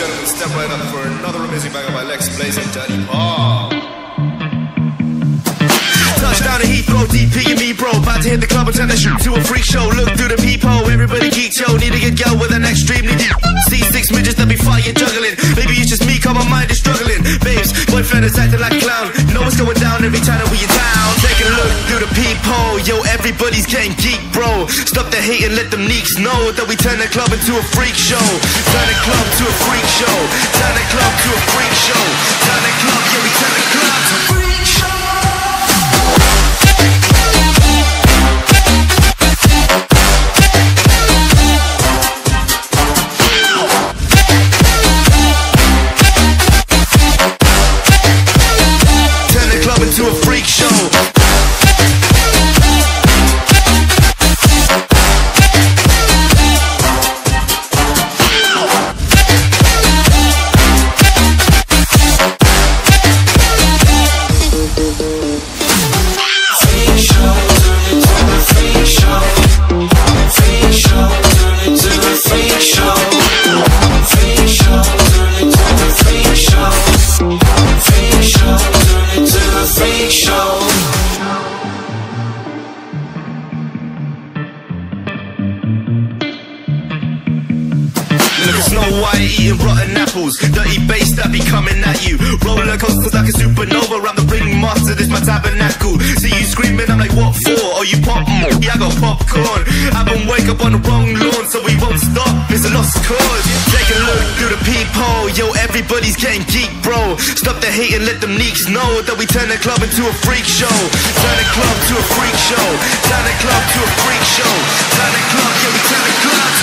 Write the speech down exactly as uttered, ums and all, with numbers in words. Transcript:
gentlemen, step right up for another amazing banger by Lex Blaze and Daddy Paul. Touchdown to Heathrow, D P and me bro, about to hit the club and turn the shoot to a freak show. Look through the peephole, everybody geek yo, need to get go with an extremely deep. See six midgets that be fighting, juggling. Maybe it's just me, cause my mind is struggling. Babes, boyfriend is acting like a clown. Know what's going down every time that we are down. Take a look through the peephole, yo, everybody's getting geek bro. Stop the hate and let them neeks know that we turn the club into a freak show. Turn the club to a freak show. Turn the club to a freak show. Turn the club, yeah, we turn the club to a freak show. To a freak show. Snow White eating rotten apples, dirty bass that be coming at you. Roller coasters like a supernova, around the ring master, this my tabernacle. See you screaming, I'm like, what for? Oh, you pop? Mm, yeah, I got popcorn. I've been wake up on the wrong lawn, so we won't stop, it's a lost cause. Take a look through the peephole, yo, everybody's getting geek bro. Stop the hate and let them neeks know that we turn the club into a freak show. Turn the club to a freak show. Turn the club to a freak show. Turn the club, yeah, we turn the club to